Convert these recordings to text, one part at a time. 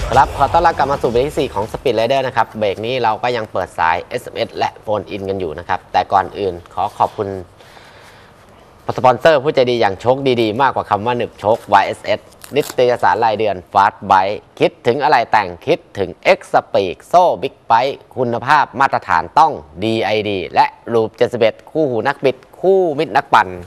ครับขอต้อนรับกลับมาสู่เบรกที่4ของ Speed Rider นะครับเบรกนี้เราก็ยังเปิดสาย SMS และโฟนอินกันอยู่นะครับแต่ก่อนอื่นขอขอบคุณสปอนเซอร์ผู้ใจดีอย่างโชคดีๆมากกว่าคำว่าหนึบโชค YSS นิตยสารรายเดือน Fast Bike คิดถึงอะไรแต่งคิดถึง X Speed โซ่บิ๊กไบค์คุณภาพมาตรฐานต้อง DID และรูป71คู่หูนักบิดคู่มิตรนักปั่น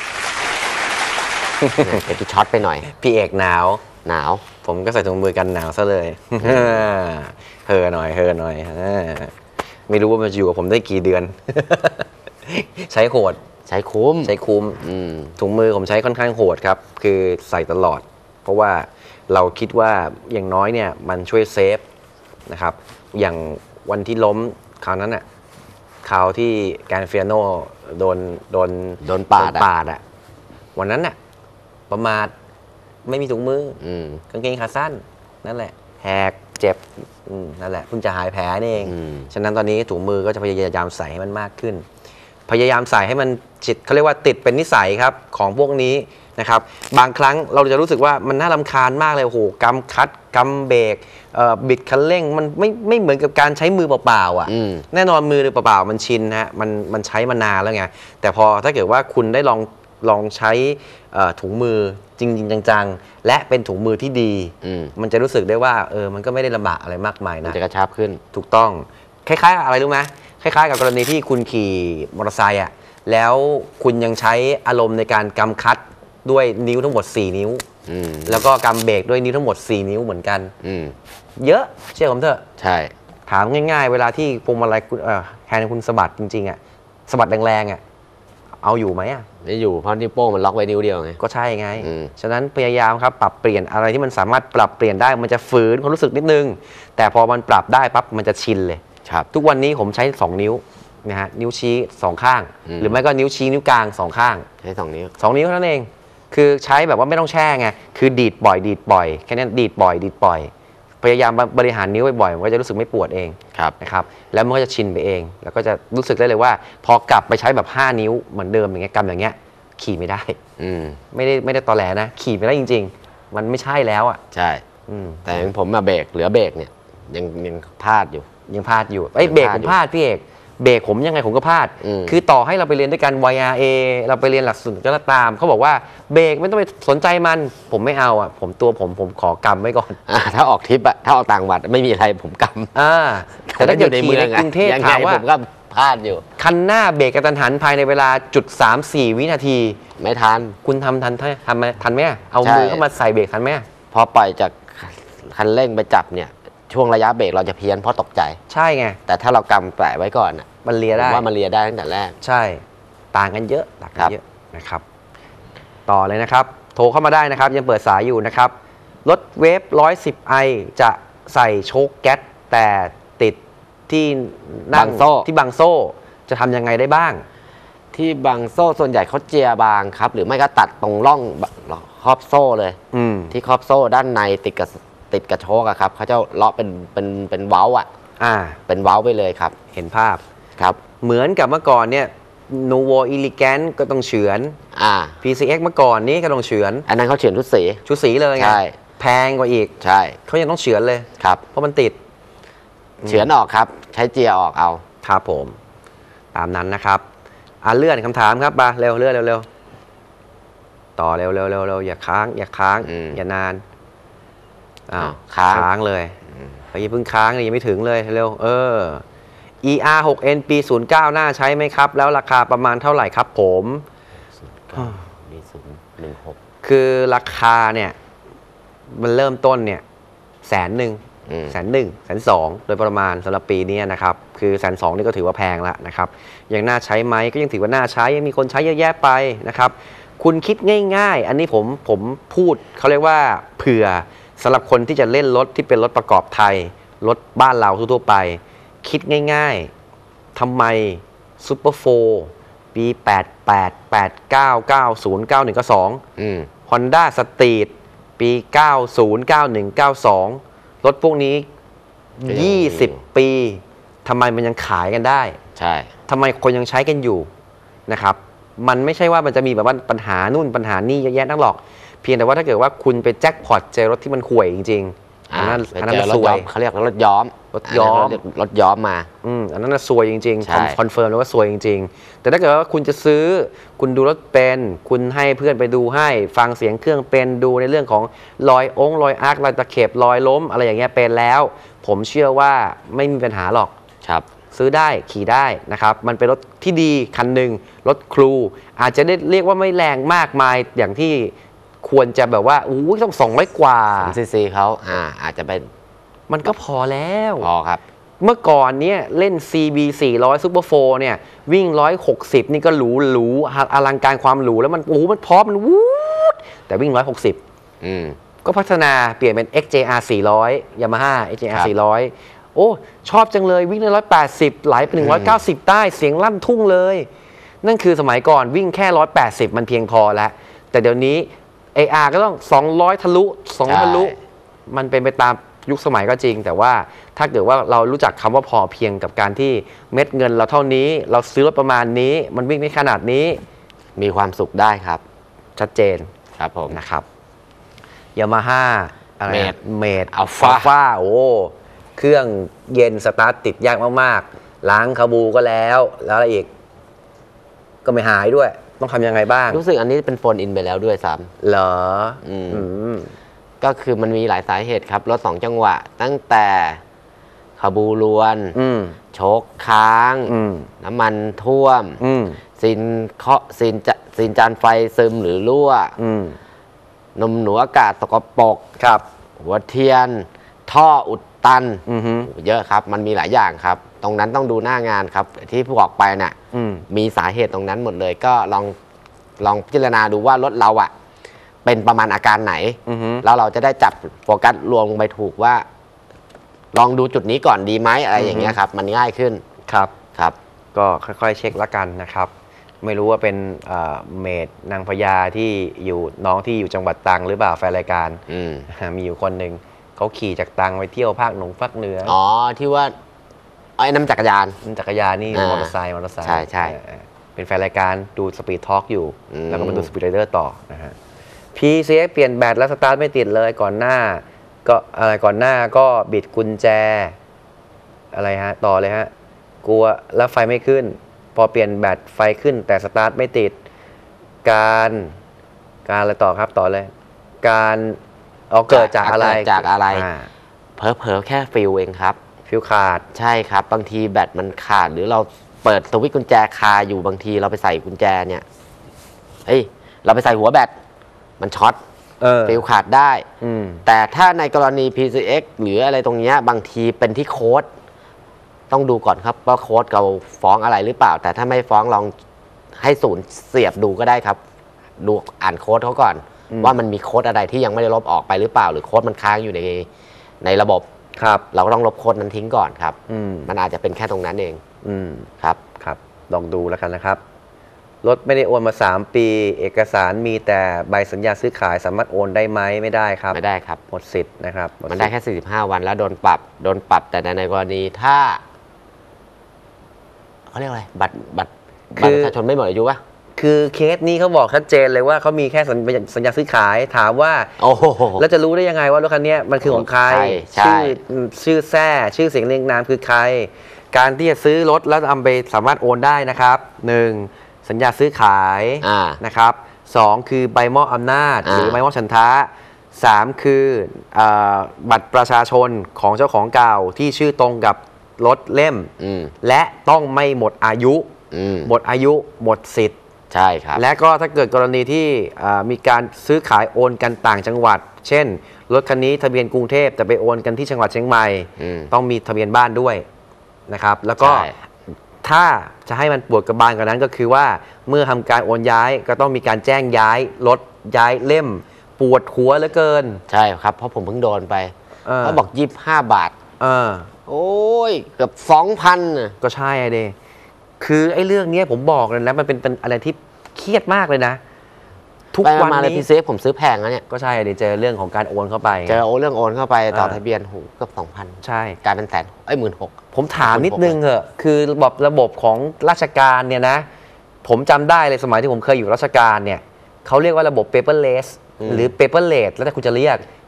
เป็นที่ช็อตไปหน่อยพี่เอกหนาวผมก็ใส่ถุงมือกันหนาวซะเลยเฮอหน่อยไม่รู้ว่ามันจะอยู่กับผมได้กี่เดือนใช้โหดใช้คุ้มถุงมือผมใช้ค่อนข้างโหดครับคือใส่ตลอดเพราะว่าเราคิดว่าอย่างน้อยเนี่ยมันช่วยเซฟนะครับอย่างวันที่ล้มคราวนั้นน่ะคราวที่แกนเฟียโนโดนปาดอ่ะวันนั้นน่ะประมาทไม่มีถุงมือกางเกงขาสั้นนั่นแหละแหกเจ็บนั่นแหละเพิ่งจะหายแผลนี่เองฉะนั้นตอนนี้ถุงมือก็จะพยายามใส่ให้มันมากขึ้นพยายามใส่ให้มันเขาเรียกว่าติดเป็นนิสัยครับของพวกนี้นะครับบางครั้งเราจะรู้สึกว่ามันน่ารำคาญมากเลยโอ้โหกำคัดกำเบรกบิดคันเร่งมันไม่เหมือนกับการใช้มือเปล่าๆอ่ะแน่นอนมือเปล่าๆมันชินฮะมันใช้มานานแล้วไงแต่พอถ้าเกิดว่าคุณได้ลองใช้ถุงมือจริงๆจังๆและเป็นถุงมือที่ดีมันจะรู้สึกได้ว่ามันก็ไม่ได้ลำบากอะไรมากมายนะจะกระชับขึ้นถูกต้องคล้ายๆอะไรรู้ไหมคล้ายๆกับกรณีที่คุณขี่มอเตอร์ไซค์อ่ะแล้วคุณยังใช้อารมณ์ในการกำคัดด้วยนิ้วทั้งหมด4นิ้วแล้วก็กำเบรกด้วยนิ้วทั้งหมด4นิ้วเหมือนกันเยอะเชื่อผมเถอะใช่ถามง่ายๆเวลาที่พวงมาลัยแฮนด์คุณสะบัดจริงๆอ่ะสะบัดแรงๆอ่ะเอาอยู่ไหมอ่ะไม่อยู่เพราะนิ้วโป้งมันล็อกไว้นิ้วเดียวไงก็ใช่ไงฉะนั้นพยายามครับปรับเปลี่ยนอะไรที่มันสามารถปรับเปลี่ยนได้มันจะฝืนความรู้สึกนิดนึงแต่พอมันปรับได้ปั๊บมันจะชินเลยทุกวันนี้ผมใช้2นิ้วนะฮะนิ้วชี้2ข้างหรือไม่ก็นิ้วชี้นิ้วกลาง2ข้างใช้2 นิ้วเท่านั้นเองคือใช้แบบว่าไม่ต้องแช่ไงคือดีดบ่อยแค่นั้นดีดบ่อยพยายามบริหารนิ้วบ่อยๆมันก็จะรู้สึกไม่ปวดเองนะครับแล้วมันก็จะชินไปเองแล้วก็จะรู้สึกได้เลยว่าพอกลับไปใช้แบบ5นิ้วเหมือนเดิมอย่างเงี้ยกำอย่างเงี้ยขี่ไม่ได้ไม่ได้ตอแหลนะขี่ไม่ได้จริงๆมันไม่ใช่แล้วอ่ะใช่แต่ผมมาเบรกเหลือเบรกเนี่ยยังพลาดอยู่เบรกผมพลาดพี่เอกเบรกผมยังไงผมก็พลาดคือต่อให้เราไปเรียนด้วยกัน YRA เราไปเรียนหลักสูตรก็ตามเขาบอกว่าเบรกไม่ต้องไปสนใจมันผมไม่เอาอ่ะผมขอกำไว้ก่อนถ้าออกทริปอ่ะถ้าออกต่างจังหวัดไม่มีอะไรผมกำแต่ถ้าอยู่ในเมืองกรุงเทพถามว่าผมก็พลาดอยู่คันหน้าเบรกกระทันหันภายในเวลา.34 วินาทีไม่ทันคุณทำทันไหมเอามือเข้ามาใส่เบรกทันไหมพอปล่อยจากคันเร่งไปจับเนี่ยช่วงระยะเบรกเราจะเพี้ยนเพราะตกใจใช่ไงแต่ถ้าเรากำแปะไว้ก่อนมันเลียได้ว่ามันเลียได้ตั้งแต่แรกใช่ต่างกันเยอะนะครับต่อเลยนะครับโทรเข้ามาได้นะครับยังเปิดสายอยู่นะครับรถเวฟ 110i จะใส่โชคแก๊สแต่ติดที่บางโซ่ที่บางโซ่จะทำยังไงได้บ้างที่บางโซ่ส่วนใหญ่เขาเจียบางครับหรือไม่ก็ตัดตรงร่องครอบโซ่เลยที่ครอบโซ่ด้านในติดกระโชกครับเขาจะเลาะเป็นเว้าเป็นเว้าไปเลยครับเห็นภาพครับเหมือนกับเมื่อก่อนเนี่ย Nuvo Elegant ก็ต้องเฉือนPCX เมื่อก่อนนี้ก็ต้องเฉือนอันนั้นเขาเฉือนชุดสีเลยไงแพงกว่าอีกใช่เขายังต้องเฉือนเลยครับเพราะมันติดเฉือนออกครับใช้เจียออกเอาครับผมตามนั้นนะครับเลื่อนคำถามครับมาเร็วต่อเร็วอย่าค้างอย่านานค้างเลยอย่าเพิ่งค้างยังไม่ถึงเลยเร็วER6N ปี 09 น่าใช้ไหมครับแล้วราคาประมาณเท่าไหร่ครับผม 1016 คือราคาเนี่ยมันเริ่มต้นเนี่ย100,000 โดยประมาณสำหรับปีนี้นะครับคือ120,000นี่ก็ถือว่าแพงแล้วนะครับยังน่าใช้ไหมก็ยังถือว่าน่าใช้ยังมีคนใช้เยอะแยะไปนะครับคุณคิดง่ายๆอันนี้ผมพูดเขาเรียกว่าเผื่อสำหรับคนที่จะเล่นรถที่เป็นรถประกอบไทยรถบ้านเราทั่วไปคิดง่ายๆทำไมซูเปอร์โฟร์ปี88 89 90 91 92 Honda Street ปี 90 91 92 รถพวกนี้20 ปีทำไมมันยังขายกันได้ใช่ทำไมคนยังใช้กันอยู่นะครับมันไม่ใช่ว่ามันจะมีแบบว่าปัญหานู่นปัญหานี่เยอะแยะนักหรอกเพียงแต่ว่าถ้าเกิดว่าคุณไปแจ็คพอตเจอรถที่มันห่วยจริงอันนั้นไปอันนั้เจนอรถซวย้อย มเขาเรียกรถย้อมรถย้อมนนั้นเขาเรียกรถย้อมมาอันนั้นน่ะซวยจริงใช่ๆคอนเฟิร์มเลยว่าซวยจริงๆ แต่ถ้าเกิดว่าคุณจะซื้อคุณดูรถเป็นคุณให้เพื่อนไปดูให้ฟังเสียงเครื่องเป็นดูในเรื่องของรอยรอยอาร์ครอยตะเข็บรอยล้มอะไรอย่างเงี้ยเป็นแล้ว ผมเชื่อว่าไม่มีปัญหาหรอกครับซื้อได้ขี่ได้นะครับมันเป็นรถที่ดีคันหนึ่งรถครูอาจจะได้เรียกว่าไม่แรงมากมายอย่างที่ควรจะแบบว่าอู้ต้อง200 กว่า 3cc เขาอาจจะเป็นมันก็พอแล้วพอครับเมื่อก่อนเนี่ยเล่น CB 400 Super 4เนี่ยวิ่ง 160 นี่ก็หรูอลังการความหรูแล้วมันมันพร้อมมันวูดแต่วิ่ง 160 อืมก็พัฒนาเปลี่ยนเป็น XJR 400 Yamaha XJR ครับ 400 โอ้ชอบจังเลยวิ่งได้180ไหลไปถึง190ได้เสียงลั่นทุ่งเลย นั่นคือสมัยก่อนวิ่งแค่180มันเพียงพอแล้วแต่เดี๋ยวนี้ AR ก็ต้อง200ทะลุ200ทะลุมันเป็นไปตามยุคสมัยก็จริง แต่ว่าถ้าเกิดว่าเรารู้จักคำว่าพอเพียงกับการที่เม็ดเงินเราเท่านี้เราซื้อรถประมาณนี้มันวิ่งได้ขนาดนี้มีความสุขได้ครับชัดเจนครับผมนะครับยามาฮ่าอะไรเมด Alpha โอ้เครื่องเย็นสตาร์ทติดยากมากๆล้างคาบูก็แล้วอะไรอีก ก็ไม่หายด้วย ต้องทำยังไงบ้างรู้สึกอันนี้เป็นโฟนอินไปแล้วด้วยซ้เหรอำอืมก็คือมันมีหลายสาเหตุครับ รถ2 จังหวะ ตั้งแต่ขบูรวน โชคค้าง น้ำมันท่วม ซินเคาะซินจานไฟซึมหรือรั่วนมหนูอากาศสกปรกครับหัวเทียน ท่ออุดตันอือฮึเยอะครับ มันมีหลายอย่างครับ ตรงนั้นต้องดูหน้างานครับ ที่บอกไปน่ะ มีสาเหตุตรงนั้นหมดเลย ก็ลองพิจารณาดูว่ารถเราอะเป็นประมาณอาการไหน แล้วเราจะได้จับโฟกัสรวมลงไปถูกว่า ลองดูจุดนี้ก่อนดีไหมอะไรอย่างเงี้ยครับ มันง่ายขึ้นครับครับก็ค่อยๆเช็คละกันนะครับ ไม่รู้ว่าเป็นเมดนางพญาที่อยู่น้องที่อยู่จังหวัดตรังหรือเปล่าแฟนรายการอืมมีอยู่คนหนึ่งเขาขี่จากตรังไปเที่ยวภาคเหนืออ๋อที่ว่าไอ้น้ำจักรยานจักรยานนี่อ่ามอเตอร์ไซค์ใช่เป็นแฟนรายการดูสปีดทอล์กอยู่อืมแล้วก็มาดูสปีดไรเดอร์ต่อนะฮะ PCX เปลี่ยนแบตแล้วสตาร์ทไม่ติดเลยก่อนหน้าก็บิดกุญแจอะไรฮะต่อเลยฮะกลัวแล้วไฟไม่ขึ้น พอเปลี่ยนแบตไฟขึ้นแต่สตาร์ทไม่ติดการอะไรต่อครับต่อเลย การเกิดจากอะไรเกิดจากอะไรอ่าเผลอๆแค่ฟิลเองครับฟิวขาดใช่ครับ บางทีแบตมันขาด หรือเราเปิดสวิตช์กุญแจคาอยู่บางทีเราไปใส่กุญแจเนี่ยเฮ้ยเราไปใส่หัวแบตมันช็อตฟิลขาดได้ แต่ถ้าในกรณี PCX หรืออะไรตรงเนี้ยบางทีเป็นที่โค้ดต้องดูก่อนครับว่าโค้ดเราฟ้องอะไรหรือเปล่า แต่ถ้าไม่ฟ้องลองให้ศูนย์เสียบดูก็ได้ครับ ดูอ่านโค้ดเขาก่อน ว่ามันมีโค้ดอะไรที่ยังไม่ได้ลบออกไปหรือเปล่า หรือโค้ดมันค้างอยู่ในระบบครับเราก็ต้องลบโค้ดนั้นทิ้งก่อนครับมมันอาจจะเป็นแค่ตรงนั้นเองอืมครับครับลองดูแล้วกันนะครับ รถไม่ได้โอนมา 3 ปี เอกสารมีแต่ใบสัญญาซื้อขายสามารถโอนได้ไหมไม่ได้ครับไม่ได้ครับหมดสิทธิ์นะครับหมันได้สิทธิ์แค่ 45 วันแล้วโดนปรับแต่ในกรณีถ้าเขาเรียกอะไรบัตรประชาชนไม่หมดอายุวะคือเคสนี้เขาบอกชัดเจนเลยว่าเขามีแค่สัญญาซื้อขายถามว่าโอ้โหแล้วจะรู้ได้ยังไงว่ารถคันนี้มันคือของใครใช่ชื่อแท้ชื่อเสียงเรียงนามคือใคร การที่จะซื้อรถแล้วเอาไปสามารถโอนได้นะครับ 1. สัญญาซื้อขาย นะครับ 2. คือใบมอบอำนาจหรือใบมอบฉันทะ 3. คือบัตรประชาชนของเจ้าของเก่าที่ชื่อตรงกับรถเล่ม และต้องไม่หมดอายุ หมดอายุหมดสิทธิ์ใช่ครับและก็ถ้าเกิดกรณีที่มีการซื้อขายโอนกันต่างจังหวัด เช่น รถคันนี้ทะเบียนกรุงเทพแต่ไปโอนกันที่จังหวัดเชียงใหม่ ต้องมีทะเบียนบ้านด้วยนะครับ แล้วก็ใช่ถ้าจะให้มันปวดกระบาลกว่านั้นก็คือว่าเมื่อทำการโอนย้ายก็ต้องมีการแจ้งย้ายรถย้ายเล่ม ปวดหัวเหลือเกินใช่ครับ เพราะผมเพิ่งโดนไปเขาบอก25 บาท โอ้ยเกือบ 2,000น่ะก็ใช่อะเดคือไอ้เรื่องนี้ผมบอกเลยนะมันเป็นอะไรที่เครียดมากเลยนะ ทุกไปวันมาเลยนี้พี่เซฟผมซื้อแพงแล้วเนี่ยก็ใช่อะเดเจอเรื่องของการโอนเข้าไปเจอเรื่องโอนเข้าไปต่ออ่าทะเบียนหูเกือบ 2,000 ใช่กลายเป็นแสน16,000 ผมถามนิดนึงเหอะคือระบบของราชการเนี่ยนะ ผมจำได้เลยสมัยที่ผมเคยอยู่ราชการเนี่ยเขาเรียกว่าระบบ paperless หรือ paperless แล้วแต่คุณจะเรียก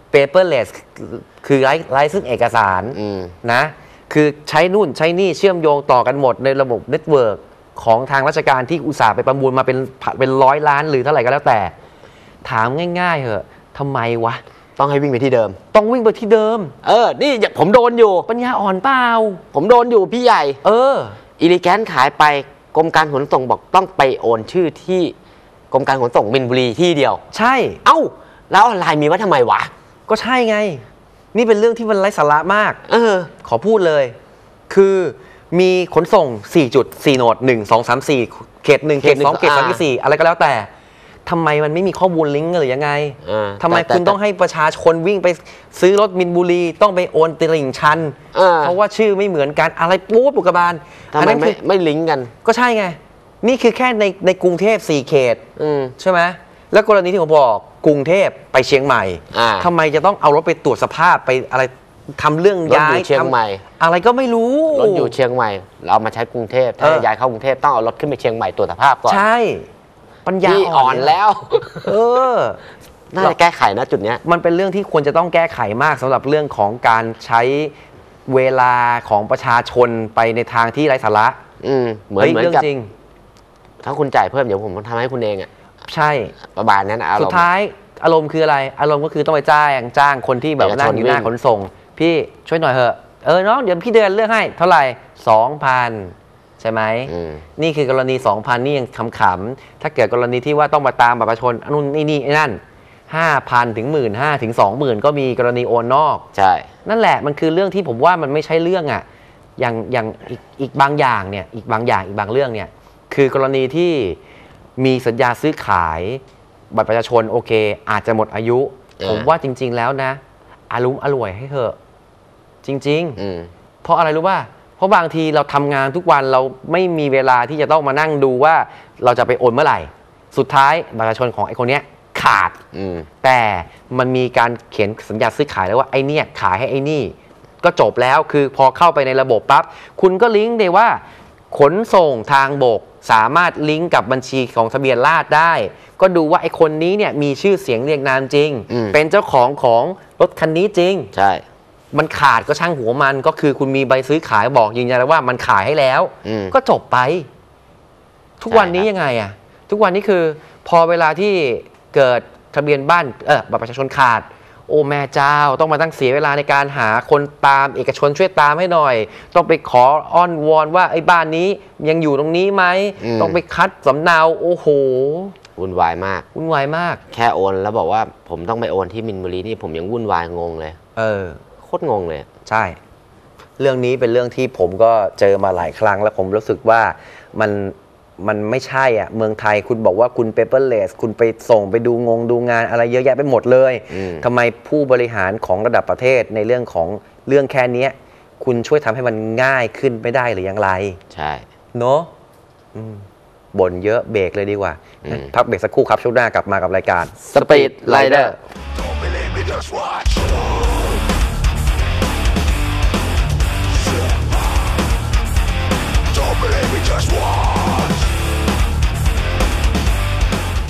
paperless คือไร้ซึ่งเอกสารนะคือใช้นู่นใช้นี่เชื่อมโยงต่อกันหมดในระบบเน็ตเวิร์กของทางราชการที่อุตสาห์ไปประมูลมาเป็น100 ล้านหรือเท่าไหร่ก็แล้วแต่ถามง่ายๆเหอะทำไมวะต้องให้วิ่งไปที่เดิมต้องวิ่งไปที่เดิมนี่ผมโดนอยู่ปัญญาอ่อนเปล่าผมโดนอยู่พี่ใหญ่อิลิแกนขายไปกรมการขนส่งบอกต้องไปโอนชื่อที่กรมการขนส่งมินบุรีที่เดียวใช่แล้วออนไลน์มีไว้ทำไมวะก็ใช่ไงนี่เป็นเรื่องที่มันไร้สาระมากขอพูดเลยคือมีขนส่ง4จุด4โหนด1 2 3 4เขต1เขต2เขต3เขต4อะไรก็แล้วแต่ทำไมมันไม่มีข้อมูลลิงก์หรือยังไงทำไมคุณต้องให้ประชาชนวิ่งไปซื้อรถมินบุรีต้องไปโอนตลิ่งชันเพราะว่าชื่อไม่เหมือนกันอะไรปุ๊บอุกกาบาลทำไมไม่ลิงก์กันก็ใช่ไงนี่คือแค่ในกรุงเทพ4เขตใช่ไหมแล้วกรณีที่ผมบอกกรุงเทพไปเชียงใหม่ทำไมจะต้องเอารถไปตรวจสภาพไปอะไรทำเรื่องย้ายเชียงใหม่อะไรก็ไม่รู้รถอยู่เชียงใหม่เรามาใช้กรุงเทพถ้าย้ายเข้ากรุงเทพต้องเอารถขึ้นไปเชียงใหม่ตรวจสภาพก่อนใช่ปัญญาอ่อนแล้วน่าจะแก้ไขนะจุดนี้มันเป็นเรื่องที่ควรจะต้องแก้ไขมากสำหรับเรื่องของการใช้เวลาของประชาชนไปในทางที่ไร้สาระเหมือนกับจริงถ้าคุณจ่ายเพิ่มเดี๋ยวผมทำให้คุณเองใช่ประมาณนั้นสุดท้ายอารมณ์คืออะไรอารมณ์ก็คือต้องไปจ้างคนที่แบบนั่งอยู่หน้าขนส่งพี่ช่วยหน่อยเถอะน้องเดี๋ยวพี่เดือนเลือกให้เท่าไหร่ 2,000 ใช่ไหมนี่คือกรณี 2,000 นี่ยังขำๆถ้าเกิดกรณีที่ว่าต้องมาตามบัตรประชาชนนู่นนี่นั่น 5,000 ถึง 15,000 ถึง 20,000 ก็มีกรณีโอนนอกใช่นั่นแหละมันคือเรื่องที่ผมว่ามันไม่ใช่เรื่องอย่างอีกบางอย่างเนี่ยอีกบางเรื่องเนี่ยคือกรณีที่มีสัญญาซื้อขายบัตรประชาชนโอเคอาจจะหมดอายุผมว่าจริงๆแล้วนะอร่วยให้เถอะจริงๆเพราะอะไรรู้ป่ะเพราะบางทีเราทำงานทุกวันเราไม่มีเวลาที่จะต้องมานั่งดูว่าเราจะไปโอนเมื่อไหร่สุดท้ายบัตรประชาชนของไอ้คนเนี้ยขาดแต่มันมีการเขียนสัญญาซื้อขายแล้วว่าไอ้เนี่ยขายให้ไอ้นี่ก็จบแล้วคือพอเข้าไปในระบบปั๊บคุณก็ลิงก์ได้ว่าขนส่งทางบกสามารถลิงก์กับบัญชีของทะเบียนราษฎร์ได้ก็ดูว่าไอ้คนนี้เนี่ยมีชื่อเสียงเรียงนามจริงเป็นเจ้าของรถคันนี้จริงใช่มันขาดก็ช่างหัวมันก็คือคุณมีใบซื้อขายบอกยืนยันว่ามันขายให้แล้วก็จบไปทุกวันนี้ยังไงอ่ะทุกวันนี้คือพอเวลาที่เกิดทะเบียนบ้านบัตรประชาชนขาดโอ้แม่เจ้าต้องมาตั้งเสียเวลาในการหาคนตามเอกชนช่วยตามให้หน่อยต้องไปขออ้อนวอนว่าไอ้บ้านนี้ยังอยู่ตรงนี้ไหมต้องไปคัดสำเนาโอ้โหวุ่นวายมากแค่โอนแล้วบอกว่าผมต้องไปโอนที่มินบุรีนี่ผมยังวุ่นวายงงเลยโคตรงงเลยใช่เรื่องนี้เป็นเรื่องที่ผมก็เจอมาหลายครั้งแล้วผมรู้สึกว่ามันไม่ใช่อ่ะเมืองไทยคุณบอกว่าคุณ paperless คุณไปส่งไปดูงานอะไรเยอะแยะไปหมดเลยทำไมผู้บริหารของระดับประเทศในเรื่องของเรื่องแค่นี้คุณช่วยทำให้มันง่ายขึ้นไม่ได้หรือยังไรใช่เนาะบ่นเยอะเบรกเลยดีกว่าพักเบรกสักครู่ครับช่วงหน้ากลับมากับรายการ Speed Rider